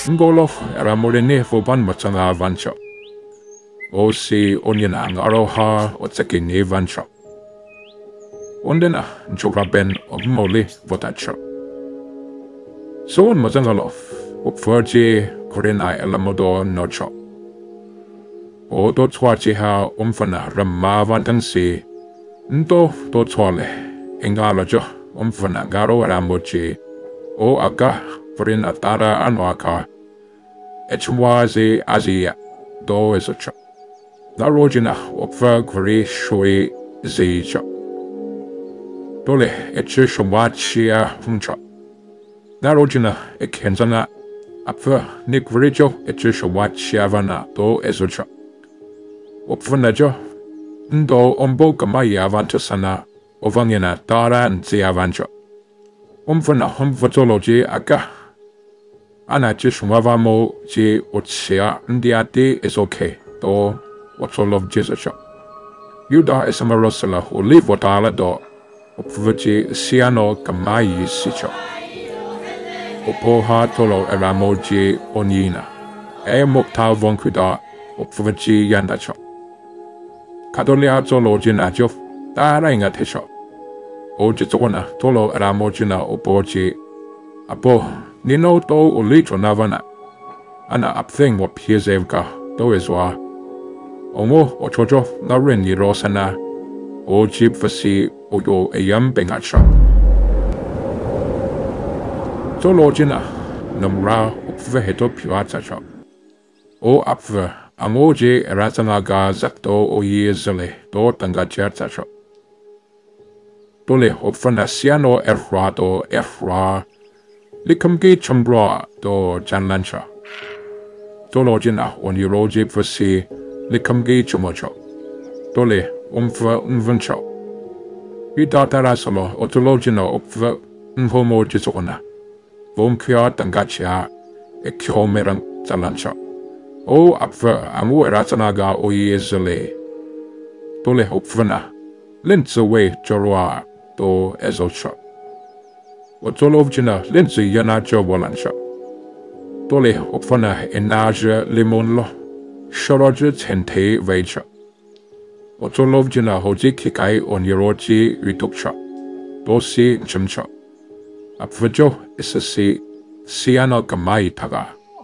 Ngolof era morene foban matanga vancho. O si onyana ngaroha o tsekine vancho. Ondena nchoraben of mole votacho. So on matangalof, upferji korena elamodo nocho. O do twachi ha umfana ramavantansi. Nto do twale. Engalajo umfana garo ramochi. O aga forin atara anwaka. Echwazi azia do esocho. Na rojina upfer kori shui zicho. Dole eche shomachia huncho. Na rojina ekenzana upfer nikvrijo eche shomachia vana do esocho. Upfernajo ndo ombo kamaya vantasana ovangena tara nzia vancho. Umfana humfatology aga. Ana chishmavamo ji utsia ndiati is okay. Do what's all of Jesus. Yuda is a marosala who live what ala do. Upvuchi Siano kamayi sicho. Upoha tolo eramoji onina. E mokta vonkuda upvuchi yandacho. Kadolia tolo jinajo. Tara ingatisho. O jitona tolo eramojina upoji. Apo nino to ulitro navana. Ana apthing what piezevka do iswa. Omo ochojo na rini rosana. O jib fasi oyo eyam bengacha. Tolo jina namra upveheto piwatacho. O apve amoji eratanaga zakto o yezele do tangachertacho. Dole opfana Siano errado erra. Likamgi chambra do janlancha. Dolo jina on yuroji fasi likamgi chumocho. Dole umfa unvancho. Vidata solo otologina opfa unhomo jizona. Vomkia tangachia ekyomerang zalancha. O apfa amu eratanaga o yezele. Dole opfana. Lints away jorwa do ezocha. Otolovjina lindsay yanajo walansha. Dole opfana enaja limonlo. Shoroja tente vecha. Otolovjina hoji kikai on yoroji rituksha. Dosi chimcha. Apvajo isasi Siano kamai taga.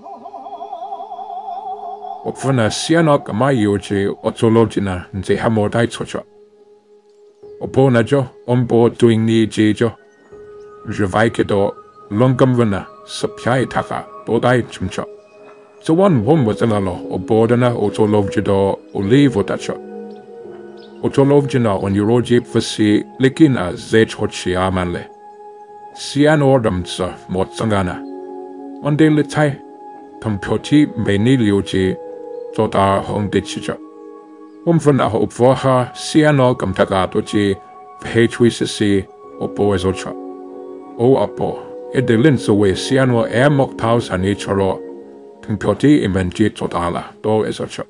Opfana Siano kamai yoji otolovjina nze hamodai tsocha. Oponajo ombo doing ni jijo. Javaikedo longamvana sapyai taka bodai chumcha. So one was analo obodana otolovjido olivotacha. Otolovjina on yuroji fasi likina zech hochia manle. Siano ordamsa motsangana. One day litai tampoti benilioji tota hongdichicha. Umfana opvoha Siano kamtagatoji vhetwisisi opo ezocha. O apo, edelins away Siano moktaus hanicharo, tampoti imenji totala do ezocha.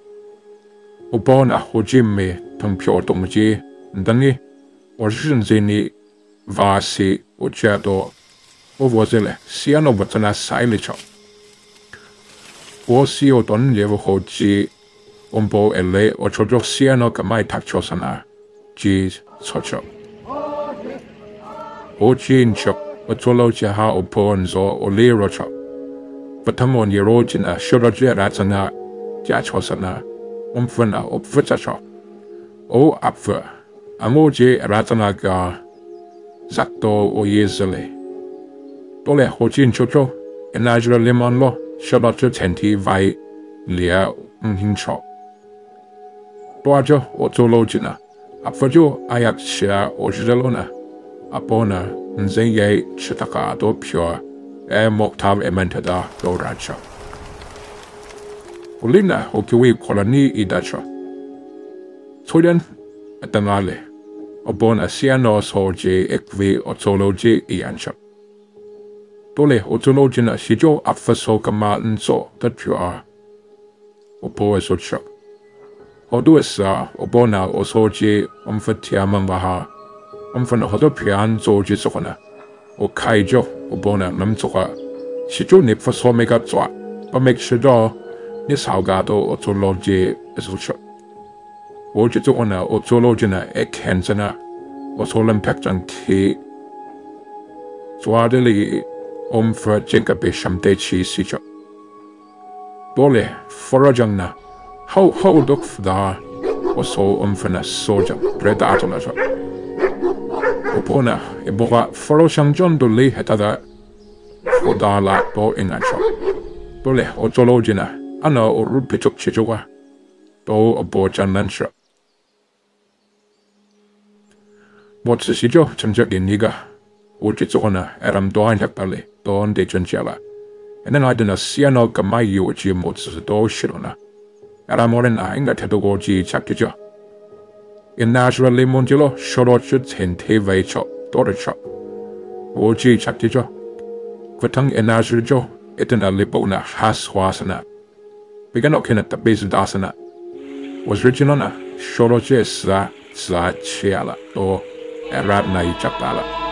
Obona hojime tampiotomji, ndangi, orjinzini vasi ojado, ovozele Siano vatana sailicha. O sio don levo hoji. Umbo ele ochojo Siano kamai takchosana. Jis socho. Ojin chok otolo jaha oponzo ole rocho. Batamon yerojina shoroje ratana jachosana. Umfana opfutacho. O apfa. Amoje ratanaga. Zakto o yezele. Dole hojin chocho. Enajra limonlo. Shorojo tenti vai. Lia hincho. Doajo otologina. Apfajo ayakshia ojelona. Apona nzeye chitaka do pure. Moktav ementada do racha. Ulina okiwi kolani idacha. Toyan etanale. Obona Siano soje ekvi otoloji iancha. Dole otologina shijo apfaso kama nso that pure. Opo esocha. Oduesa obona osoji omfatiamambaha. Omfana hodopian zoji sokona. O kaijo obona namtoka 是就你不说没个做，不没吃到你少个都我做逻辑是说，我就做呢，我做逻辑呢，也看着呢，我做人拍张贴，做的里我们发这个被上帝气死着，多嘞，发了张呢，好多福大，我说我们分了说着，不然打着了着，我不呢，也不话发了上张都厉害的。我打了都应该说，不嘞，我做逻辑呢，俺那我入皮足吃足啊，都我不讲难说。我只是就趁着给你个，我这做呢，让多安排嘞，多安得准备了。那那的Siano个买有只么子都是了呢，让我人啊应该听到过只差不多。因naturally里面就了，说到就天天为着多的着，我只差不多。Kutang enazir jo, itin a lipo na haswasana. Bigan okina tabis dasana. Was original na, shoro je sa chiala, o erab na ichapala.